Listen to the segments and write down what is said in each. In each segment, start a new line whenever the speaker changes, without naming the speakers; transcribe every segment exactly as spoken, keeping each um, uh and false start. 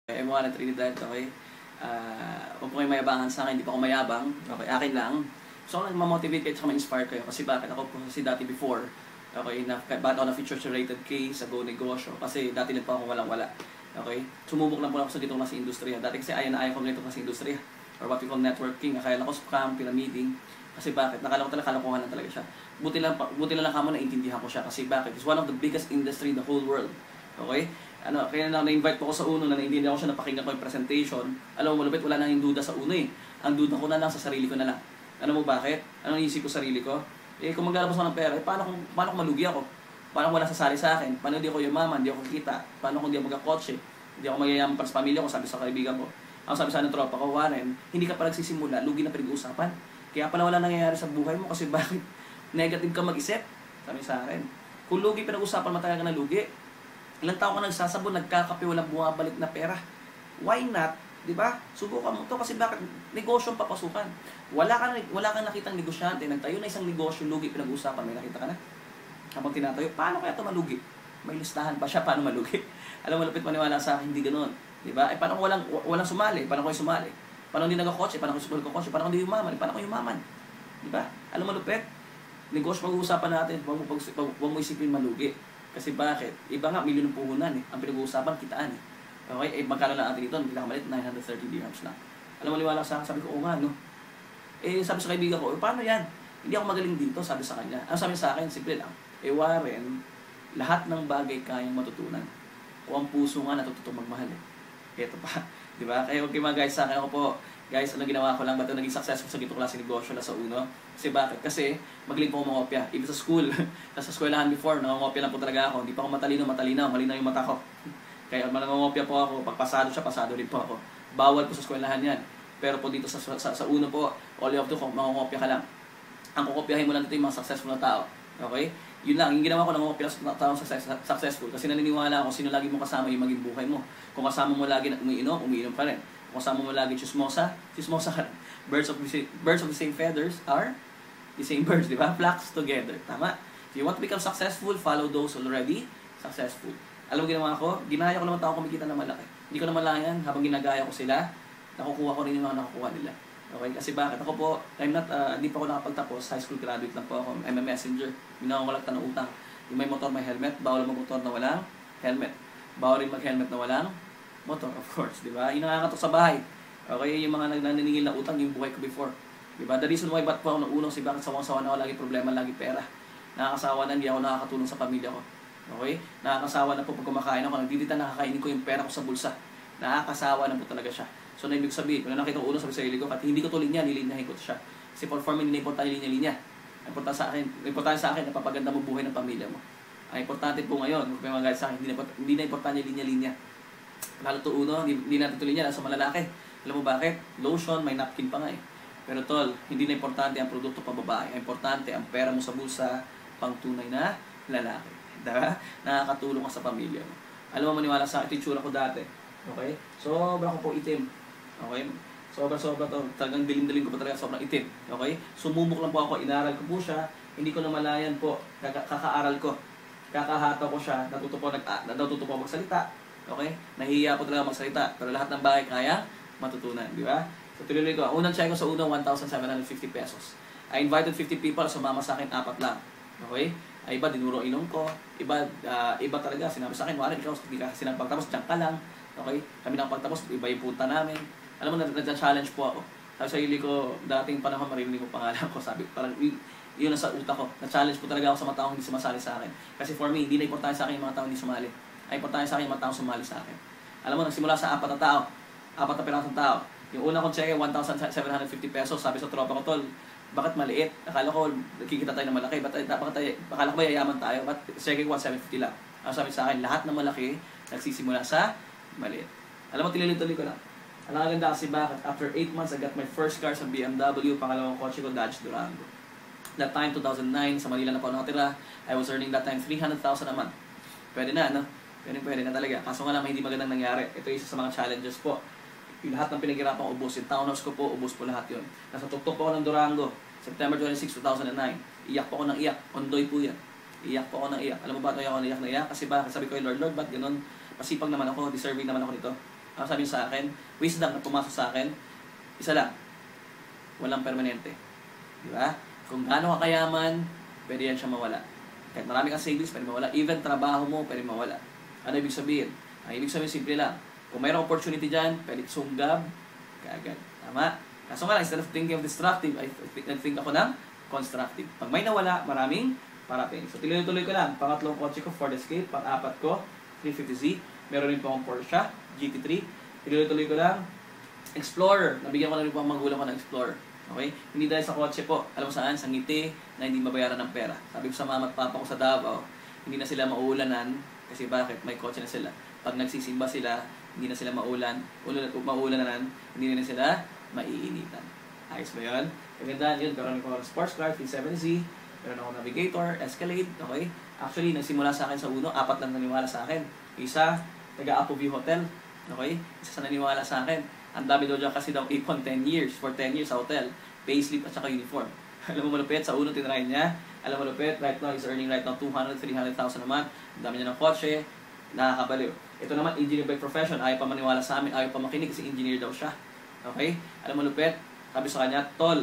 Everyone at Trinidad, okay? Uh, huwag po kayo mayabangan sa akin, hindi pa ako mayabang. Okay, akin lang. So, ako nagmamotivate kayo at ma-inspire kayo. Kasi bakit? Ako po kasi dati before, okay, na, bakit ako na-feature sa Rated K, sa Go Negosyo. Kasi dati lang po ako walang-wala. Okay? Sumubok lang po ako sa gitong nasa industriya. Dati kasi ayaw na ayaw ko gitong nasa industriya. Or what we call networking. Akala ko scam, pyramiding. Kasi bakit? Nakala ko talaga, kalokohan lang talaga siya. Buti lang, buti lang lang kamo na intindihan ko siya. Kasi bakit? It's one of the biggest industry in the whole world. Okay? Ano, kaya na na-invite po ko sa Uno na naintindihan ko siya, napakinggan ko yung presentation. Alam mo, malupit, wala nang yung duda sa Uno eh. Ang duda ko na lang sa sarili ko na lang. Ano mo bakit? Ano isip ko sa sarili ko? Eh, kung maglalabas ako ng pera, eh, paano kung, paano kung malugi ako? Paano kung wala sasali sa akin? Paano hindi ako yumaman? Hindi ako kita? Paano kung hindi ako magkakotse? Hindi ako mayayaman para sa pamilya ko, sabi sa kaibigan ko. Ang sabi sa ng tropa ko, Warren, hindi ka pa nagsisimula, lugi na pinag-uusapan. Kaya pala wala nangyayari sa buhay mo kasi bakit negative ka mag-isip? Sabi sa akin. Kung lugi pinag-uusapan, matagal ka na lugi. Ilang taon ka nagsasabon, nagkakape, walang bumabalik na pera. Why not? Diba? Subukan mo to kasi bakit negosyo ang papasukan. Wala ka wala kang nakitang negosyante, nagtayo na isang negosyo, lugi pinag-uusapan, may nakita ka na. Habang tinatayo, paano kaya ito malugi? May listahan pa siya paano malugi. Alam mo, malupit maniwala sa akin, hindi ganoon. Diba? Eh paano kung walang walang sumali? Paano kung sumali? Paano hindi nagkakotse? Paano kung sumali ko kotse? Paano kung hindi yumaman? Paano kung yumaman? Diba? Alam mo, malupit. Negosyo pag-uusapan natin, huwag mo, pag, huwag mo isipin malugi. Kasi bakit? Iba nga, milyon ng puhunan eh. Ang pinag-uusapan, kitaan eh. Okay? Eh, magkano lang natin ito? Hindi lang kamalit, nine hundred thirty dirhams lang. Alam mo, liwala sa akin, sabi ko, oo nga, no? Eh, sabi sa kaibigan ko, eh, paano yan? Hindi ako magaling dito, sabi sa kanya. Ang sabi sa akin, simple lang. Eh, Warren, lahat ng bagay kayang matutunan. O ang puso nga natututong magmahal eh. Ito pa. Diba? Kaya okay mga guys, sa akin ako po, guys, ano ginawa ko lang, ba't naging successful sa gitong klase negosyo na sa Uno? Kasi bakit? Kasi magaling po ako mangopya. Even sa school, nasa eskwelahan before, nangangopya lang po talaga ako. Hindi pa ako matalino, matalinaw, malinaw yung mata ko. Kaya nangangopya po ako, pag pasado siya, pasado rin po ako. Bawal po sa eskwelahan yan. Pero po dito sa, sa, sa Uno po, all you have to, mangangopya ka lang. Ang kukopyahin mo lang dito yung mga successful na tao. Okay? Yun lang, yung ginawa ko ng mga sa taong successful. Kasi naniniwala ako, sino lagi mo kasama yung maging buhay mo. Kung kasama mo lagi na umiinom, umiinom ka rin. Kung kasama mo lagi chismosa, chismosa ka rin. Birds of the same, birds of the same feathers are the same birds, di ba? Flocks together. Tama? If you want to become successful, follow those already successful. Alam mo ginawa ko? Ginaya ko naman tao kumikita ng malaki. Hindi ko naman layan, habang ginagaya ko sila, nakukuha ko rin yung mga nakukuha nila. Okay, kasi bakit? Ako po, I'm not, uh, hindi pa ako nakapagtapos, high school graduate lang po ako. I'm a messenger. Minakakalagta ng utang. Yung may motor, may helmet. Bawal mag-motor na walang helmet. Bawal rin mag-helmet na walang motor, of course. Diba? Yung nakakatok sa bahay. Okay, yung mga nagnaningil na utang, yung buhay ko before. Diba? The reason why ba't po ako nag-unong si bakit sawang-sawa na ako, lagi problema, lagi pera. Nakakasawa na, hindi ako nakakatulong sa pamilya ko. Okay? Nakakasawa na po pag kumakain ako, nagdidita nakakainin ko yung pera ko sa bulsa. Nakakasawa na po talaga siya. So, na ibig sabihin, kung nakita ko ulo, sabi sa sarili ko, at hindi ko ito linya, nilinyahin ko siya. Kasi for me, hindi na importante yung linya-linya. Ang importante sa akin, importante sa akin, napapaganda mo buhay ng pamilya mo. Ang importante po ngayon, kung may mga guys sa akin, hindi na, hindi na importante yung linya-linya. Lalo to uno, hindi, hindi natin ito linya, nasa malalaki. Alam mo bakit? Lotion, may napkin pa nga eh. Pero tol, hindi na importante ang produkto pa babae. Ang importante, ang pera mo sa bulsa, pang tunay na lalaki. Diba? Nakakatulong ka sa pamilya mo. Alam mo, maniwala sa akin, ito yung tsura ko dati. Okay? Sobra ko po itim. Okay? Sobra-sobra to. Talagang dilim-dilim ko pa talaga. Sobrang itim. Okay? Sumubok lang po ako. Inaral ko po siya. Hindi ko namalayan po. Kaka kakaaral ko. Kakahataw ko siya. Natuto po, nag natuto po magsalita. Okay? Nahihiya po talaga magsalita. Pero lahat ng bagay kaya matutunan. Di ba? So, tuloy ko. Unang check ko sa unang one thousand seven hundred fifty pesos. I invited fifty people. Sumama sa akin. Apat lang. Okay? Ay, iba, dinuro inom ko. Iba, uh, iba talaga. Sinabi sa akin, Warren, ikaw, hindi ka sinabi pagtapos, dyan ka lang. Okay? Kami nang pagtapos, iba yung punta namin. Alam mo, na-challenge po ako. Sabi sa hili ko, dating panahon, marinig mo pangalan ko. Sabi, parang yun nasa utak ko. Na-challenge po talaga ako sa mga taong hindi sumasali sa akin. Kasi for me, hindi na importante sa akin yung mga taong hindi sumali. Ay importante sa akin yung mga taong sumali sa akin. Alam mo, nagsimula sa apat na tao. Apat na pirasong tao. Yung una kong check, one thousand seven hundred fifty pesos. Sabi sa tropa ko, tol, bakit maliit? Akala ko, nakikita tayo ng malaki. Bakit tayo, akala ko ba yayaman tayo? Ba't checking one thousand seven hundred fifty lang? Ang sabi sa akin, lahat ng malaki, nagsisimula sa maliit. Alam mo, tililit-tuloy ko lang. Ang nakaganda kasi bakit? After eight months, I got my first car sa B M W. Pangalawang kotse ko, Dodge Durango. That time, two thousand nine, sa Manila na po nakatira. I was earning that time three hundred thousand a month. Pwede na, no? Pwede, pwede na talaga. Kaso nga lang, hindi magandang nangyari. Ito isa sa mga challenges po. Yung lahat ng pinaghirapan ko, ubos. Yung townhouse ko po, ubos po lahat yun. Nasa tuktok po ako ng Durango. September twenty-sixth, two thousand nine. Iyak po ako ng iyak. Ondoy po yan. Iyak po ako ng iyak. Alam mo ba ito ako ng iyak na iyak? Kasi ba, sabi ko, Lord, Lord, ba't ganun? Masipag naman ako, deserving naman ako nito. Ako sabi niya sa akin, wisdom na pumasok sa akin, isa lang, walang permanente. Di ba? Kung gaano ka kayaman, pwede yan siya mawala. Kahit marami kang savings, pwede mawala. Even trabaho mo, pwede mawala. Ano ibig sabihin? Ang ibig sabihin, simple lang. Kung mayroong opportunity dyan, pwede sunggab, kaagad. Tama? Kaso nga lang, instead of thinking of destructive, I think, I think ako ng constructive. Pag may nawala, maraming parating. So, tuloy-tuloy ko lang. Pangatlong kotse ko, Ford Escape. Pang-apat ko, three fifty Z. Meron rin po akong Porsche, G T three. Tuloy-tuloy ko lang. Explorer. Nabigyan ko na rin po ang magulang ko ng Explorer. Okay? Hindi dahil sa kotse po. Alam mo saan? Sa ngiti na hindi mabayaran ng pera. Sabi ko sa mama at papa ko sa Davao, hindi na sila maulanan. Kasi bakit? May kotse na sila. Pag nagsisimba sila, hindi na sila maulan. Maulananan, hindi na sila maiinitan. Ayos ba yun? Kagandahan yun. Karoon ko ng sports car, three seventy Z. Meron ako Navigator, Escalade. Okay? Actually, nagsimula sa akin sa uno, apat lang naniwala sa akin. Isa, taga-Apo View Hotel. Okay? Isa sa naniwala sa akin. Ang dami daw dyan kasi daw ipon ten years. For ten years sa hotel. Payslip at saka uniform. Alam mo malupit, sa uno tinry niya. Alam mo malupit, right now, he's earning right now two hundred, three hundred thousand a month. Ang dami niya ng kotse. Nakakabaliw. Ito naman, engineer by profession. Ayaw pa maniwala sa amin. Ayaw pa makinig kasi engineer daw siya. Okay? Alam mo malupit, sabi sa kanya, tol,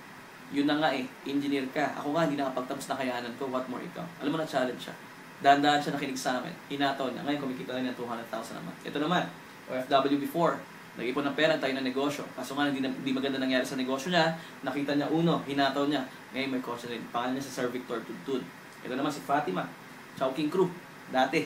yun na nga eh, engineer ka. Ako nga, hindi nakapagtapos na kayanan ko. What more ikaw? Alam mo na, challenge siya. Dahan-dahan siya nakinig sa amin. Hinataw niya. Ngayon, kumikita na niya two hundred thousand a month. Ito naman, O F W before. Nag-ipon ng pera, tayo ng negosyo. Kaso nga, hindi, hindi maganda nangyari sa negosyo niya. Nakita niya uno, hinataw niya. Ngayon, may kotse rin. Pangalan niya si Sir Victor Tudtud. Ito naman si Fatima. Chowking Crew. Dati.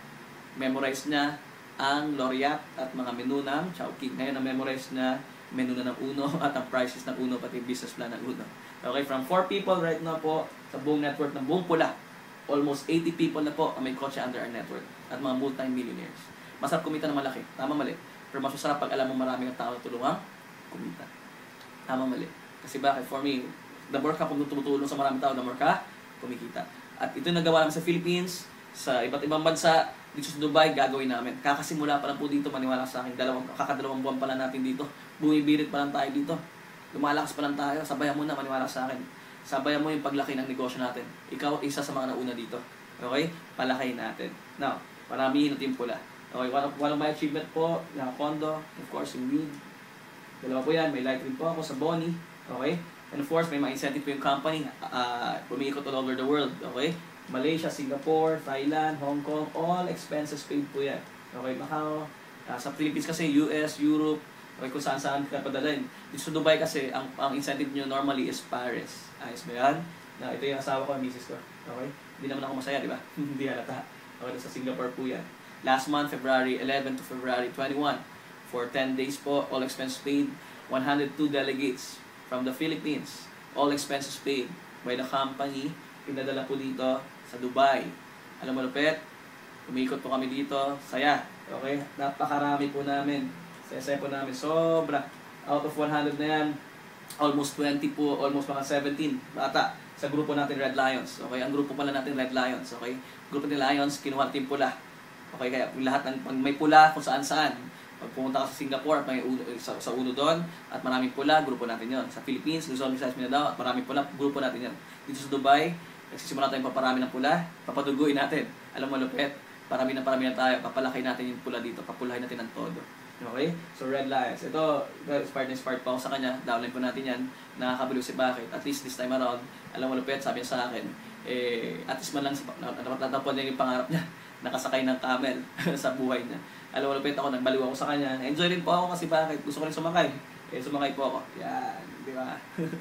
Memorize niya ang laureate at mga menu ng Chowking. Ngayon, na-memorize niya menu na ng Uno at ang prices ng Uno pati business plan ng Uno. Okay, from four people right now po sa buong network ng buong pula, almost eighty people na po ang may kotse under our network at mga multi-millionaires. Masarap kumita ng malaki. Tama mali. Pero mas masarap pag alam mo marami ng tao na tulungang kumita. Tama mali. Kasi bakit? For me, the more ka tumutulong sa maraming tao, the more ka kumikita. At ito nagawa namin sa Philippines, sa iba't ibang bansa, dito sa Dubai, gagawin namin. Kakasimula pa lang po dito, maniwala sa akin. Dalawang, kakadalawang buwan pa lang natin dito. Bumibirit pa lang tayo dito. Lumalakas pa lang tayo. Sabayan mo na, maniwala sa akin. Sabayan mo yung paglaki ng negosyo natin. Ikaw, isa sa mga nauna dito. Okay? Palakayin natin. Now, paramihin natin pula. Okay, one of, one of my achievement po, na condo, of course, yung weed. Dalawa po yan. May light rin po ako sa Bonnie. Okay? And of course, may mga incentive po yung company. Uh, Pumiikot all over the world. Okay? Malaysia, Singapore, Thailand, Hong Kong, all expenses paid po yan. Okay, Macau, uh, sa Philippines kasi, U S, Europe, okay, kung saan-saan ka padalhin. Dito sa Dubai kasi, ang, ang incentive nyo normally is Paris. Ayos ba yan? Na, ito yung asawa ko, misis ko. Okay? Hindi naman ako masaya, di ba? Hindi halata. Okay, sa Singapore po yan. Last month, February eleventh to February twenty-first, for ten days po, all expenses paid, one hundred two delegates from the Philippines. All expenses paid by the company, pinadala po dito sa Dubai. Alam mo, lupit, umikot po kami dito, saya. Okay? Napakarami po namin. Saya-saya po namin. Sobra. Out of one hundred na yan, almost twenty po, almost mga seventeen bata sa grupo natin Red Lions. Okay? Ang grupo pala natin Red Lions. Okay? Grupo ni Lions, kinuha team pula. Okay? Kaya lahat ng, pag may pula kung saan-saan, pag pumunta ka sa Singapore, may uno, sa, sa uno doon, at maraming pula, grupo natin yon. Sa Philippines, Luzon, Visayas, Mindanao, at maraming pula, grupo natin yon. Dito sa Dubai, nagsisimula tayong paparami ng pula, papaduguin natin. Alam mo, lupit, parami na parami na tayo, papalaki natin yung pula dito, papulahin natin ng todo. Okay? So, Red Lions. Ito, inspired na inspired pa ako sa kanya, downline po natin yan, nakakabiliw si bakit. At least this time around, alam mo, lupit, sabi niya sa akin, eh, at least man lang, natatapon niya yung pangarap niya, nakasakay ng camel sa buhay niya. Alam mo, lupit ako, nagbaliw ako sa kanya, enjoy rin po ako kasi bakit, gusto ko rin sumakay. Eh, sumakay po ako. Yan, di ba?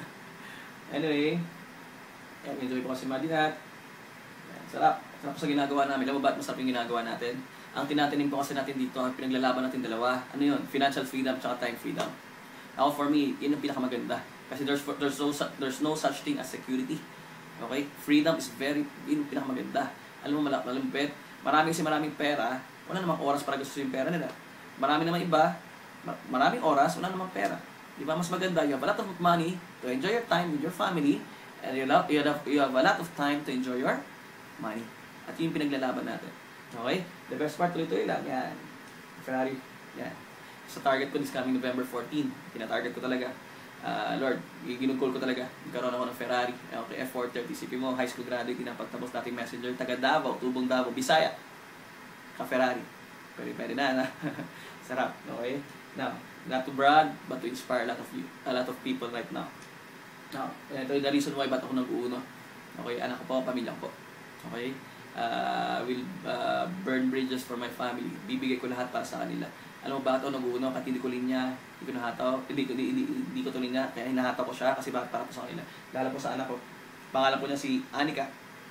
Anyway, yan, enjoy po kasi Madinat. Yan, sarap. Sarap sa ginagawa namin. Alam mo ba't masarap yung ginagawa natin? Ang tinatinin po kasi natin dito, ang pinaglalaban natin dalawa, ano yun? Financial freedom at time freedom. Ako, for me, yun ang pinakamaganda. Kasi there's, there's, no, there's no such thing as security. Okay? Freedom is very, yun ang pinakamaganda. Alam mo, malap, malampit. Maraming si maraming pera, wala namang oras para gusto yung pera nila. Marami naman iba, maraming oras, wala namang pera. Di ba? Mas maganda, you have a lot of money to enjoy your time with your family, and you have, you have, you have a lot of time to enjoy your money. At yun yung pinaglalaban natin. Okay? The best part tuloy-tuloy lang. Yan. Ferrari. Yan. Sa target ko this coming November fourteenth. Pina-target ko talaga. Uh, Lord, ginugol ko talaga. Nagkaroon ako ng Ferrari. Okay, F four thirty. Isipin mo, high school graduate, pinapagtapos nating messenger. Taga Davao, Tubong Davao, Bisaya. Ka-Ferrari. Pwede, pwede na, na. Sarap, okay? Now, not to brag, but to inspire a lot of you, a lot of people right now. Now, ito yung the reason why ba't ako nag-uuno. Okay, anak ko po, pamilya ko po. Okay? Uh, will uh, burn bridges for my family. Bibigay ko lahat para sa kanila. Alam mo bakit ako nag-uuno? Kahit hindi ko linya, hindi ko nahataw, hindi ko, hindi, hindi, hindi ko to linya, kaya hinahataw ko siya kasi bakit para po sa kanila. Lalo po sa anak ko. Pangalan po niya si Anika.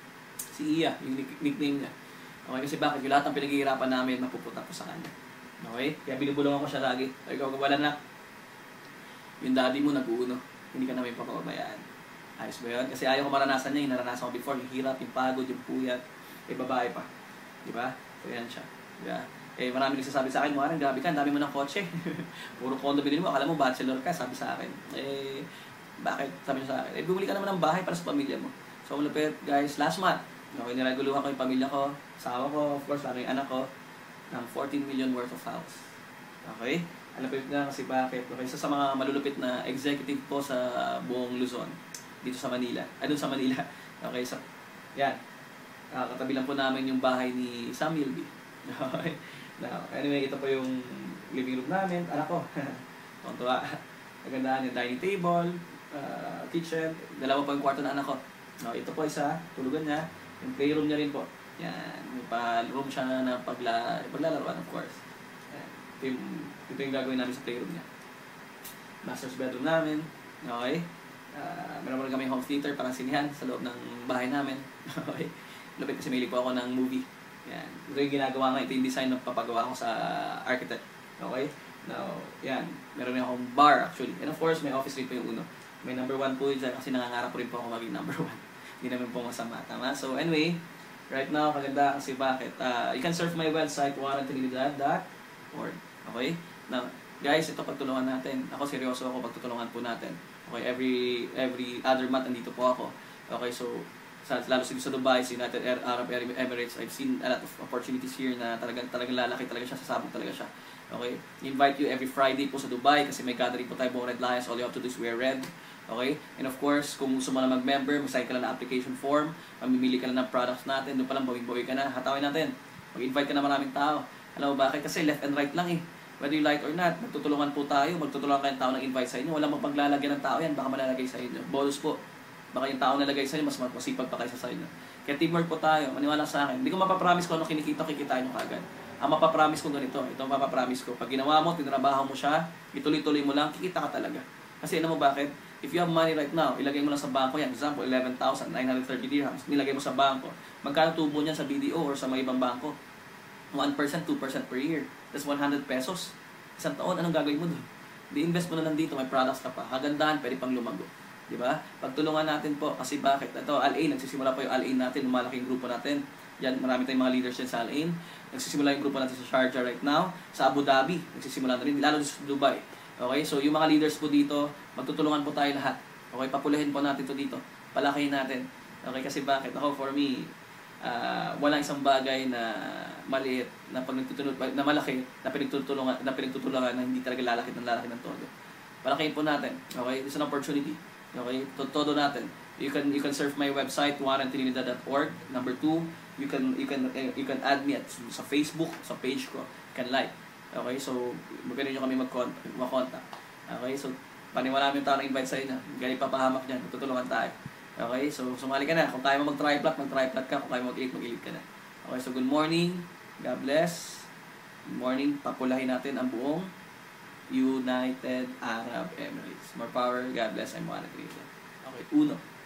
Si Iya, yung nickname niya. Okay, kasi bakit? Yung lahat ng pinaghihirapan namin, mapupunta po sa kanya. Okay? Kaya binubulungan ko siya lagi. Ay, ikaw, wala na. Yung daddy mo nag-uuno. Hindi ka namin papabayaan. Ayos ba yun? Kasi ayaw ko maranasan niya. Yung naranasan ko before. Yung hirap, yung pagod, yung puyat. Eh, babae pa. Di ba? So, yan siya. Diba? Eh, marami nagsasabi sa akin, Warren, grabe ka, dami mo ng kotse. Puro condo binili mo. Akala mo, bachelor ka, sabi sa akin. Eh, bakit? Sabi niya sa akin. Eh, bumili ka naman ng bahay para sa pamilya mo. So, malapit, guys, last month. Okay, nilaguluhan ko yung pamilya ko, asawa ko, of course, lalo yung anak ko, ng fourteen million worth of house. Okay? Alapit na kasi bakit? Okay, isa sa mga malulupit na executive po sa buong Luzon, dito sa Manila. Ay, doon sa Manila. Okay, so, yan. Uh, katabi lang po namin yung bahay ni Sam Milby. Okay? Now, anyway, ito po yung living room namin, anak ko. Tuntua. Nagandahan yung dining table, uh, kitchen, dalawa po yung kwarto na anak ko. No, ito po isa, tulugan niya. Yung playroom niya rin po. Yan. May pa-room siya na pagla paglalaruan, of course. Yan. Ito yung, ito yung gagawin namin sa playroom niya. Master's bedroom namin. Okay. Uh, meron rin kami home theater, parang sinihan sa loob ng bahay namin. Okay. Lupit kasi mahilig po ako ng movie. Yan. Ito yung ginagawa nga. Ito yung design na papagawa ko sa architect. Okay. Now, yan. Meron rin akong bar actually. And of course, may office rin po yung uno. May number one po yun kasi nangangarap po rin po ako maging number one. Hindi namin po masama. Tama? So anyway, right now, kaganda kasi bakit. Uh, you can surf my website, warren trinidad dot org. Okay? Now, guys, ito pagtulungan natin. Ako, seryoso ako, pagtutulungan po natin. Okay? Every every other month, nandito po ako. Okay? So, sa, lalo sa Dubai, sa United Arab Emirates, I've seen a lot of opportunities here na talagang, talagang lalaki talaga siya, sasabog talaga siya. Okay? I-invite you every Friday po sa Dubai kasi may gathering po tayo buong Red Lions. All you have to do is wear red. Okay? And of course, kung gusto mo na mag-member, mag-sign ka lang na application form, mamimili ka lang ng products natin, doon pa lang bawing-bawi ka na, hatawin natin. Mag-invite ka na maraming tao. Alam mo bakit? Kasi left and right lang eh. Whether you like or not, magtutulungan po tayo, magtutulungan kayong tao ng invite sa inyo. Walang mapaglalagyan ng tao yan, baka malalagay sa inyo. Bonus po. Baka yung tao nalagay sa inyo, mas masipag pa kayo sa inyo. Kaya teamwork po tayo, maniwala sa akin. Hindi ko mapapromise ko ano kinikita, kikitain nyo kagad. Ang mapapromise ko ganito, ito ang mapapromise ko. Pag ginawa mo, tinrabaho mo siya, ituloy-tuloy mo lang, kikita ka talaga. Kasi ano mo bakit? If you have money right now, ilagay mo lang sa bangko yan. Example, eleven thousand nine hundred thirty dirhams. Nilagay mo sa bangko. Magkano tubo niyan sa B D O or sa mga ibang bangko? one percent, two percent per year. That's one hundred pesos. Isang taon, anong gagawin mo doon? Di-invest mo na lang dito, may products ka pa. Kagandahan, pwede pang lumago. Di ba? Pagtulungan natin po, kasi bakit? Ito, Al Ain, nagsisimula po yung Al Ain natin, yung malaking grupo natin. Yan, marami tayong mga leaders dyan sa Al Ain. Nagsisimula yung grupo natin sa Sharjah right now. Sa Abu Dhabi, nagsisimula na rin, lalo sa Dubai. Okay, so yung mga leaders po dito, magtutulungan po tayo lahat. Okay, papulahin po natin to dito. Palakihin natin. Okay, kasi bakit? Ako, for me, uh, walang isang bagay na maliit, na pag nagtutulungan, na malaki, na pinagtutulungan, na pinagtutulungan na hindi talaga lalaki ng lalaki ng todo. Palakihin po natin. Okay, it's an opportunity. Okay, todo natin. You can you can surf my website warren trinidad dot org. Number two, you can you can you can add me at sa Facebook, sa page ko. You can like. Okay, so magkano nyo kami mag-contact. Okay, so paniwala mo yung tao na invite sa inyo. Galing papahamak dyan, tutulungan tayo. Okay, so sumali ka na. Kung kaya mo mag-triplat, mag-triplat ka. Kung kaya mo mag-elite, mag-elite ka na. Okay, so good morning. God bless. Good morning. Papulahin natin ang buong United Arab Emirates. More power. God bless. I'm Warren Trinidad. Okay, uno.